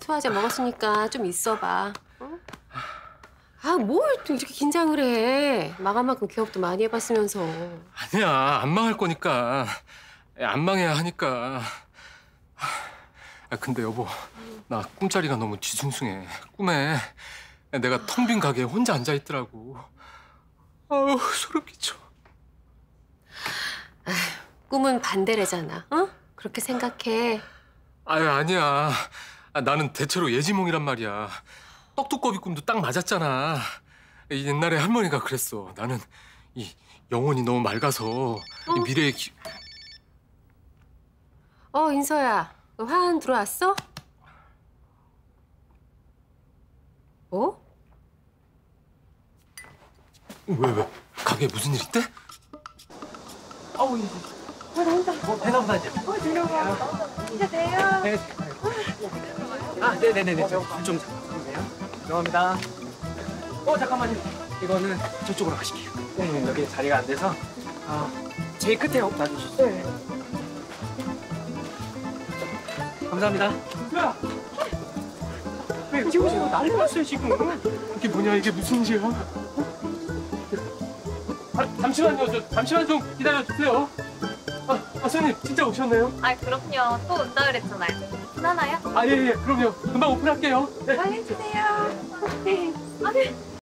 투하제 먹었으니까 좀 있어봐. 어? 아, 뭘 또 이렇게 긴장을 해. 망한 만큼 기업도 많이 해봤으면서. 아니야, 안 망할 거니까. 안 망해야 하니까. 근데 여보, 나 꿈자리가 너무 뒤숭숭해. 꿈에 내가 텅 빈 가게에 혼자 앉아있더라고. 아우, 소름 끼쳐. 꿈은 반대래잖아, 어? 그렇게 생각해. 아유, 아니야. 나는 대체로 예지몽이란 말이야. 떡두꺼비 꿈도 딱 맞았잖아. 옛날에 할머니가 그랬어. 나는 이 영혼이 너무 맑아서 이 미래의 인서야, 너 화환 들어왔어? 어? 왜? 가게에 무슨 일 있대? 아우, 이제. 뭐 되나 보다 이제. 들어가. 이제 돼요. 네. 네네네네. 좀 잠깐만요. 죄송합니다. 잠깐만요. 이거는 저쪽으로 가실게요. 네, 여기 자리가 안 돼서 제일 끝에 놔주시죠. 네. 감사합니다. 야! 왜 지금 난리 났어요 지금? 이게 뭐냐, 이게 무슨 일이야? 잠시만요. 잠시만 좀 기다려주세요. 선생님, 진짜 오셨네요? 그럼요. 또 온다 그랬잖아요. 괜찮아요? 예, 그럼요. 금방 오픈할게요. 네. 빨리 해주세요. 네.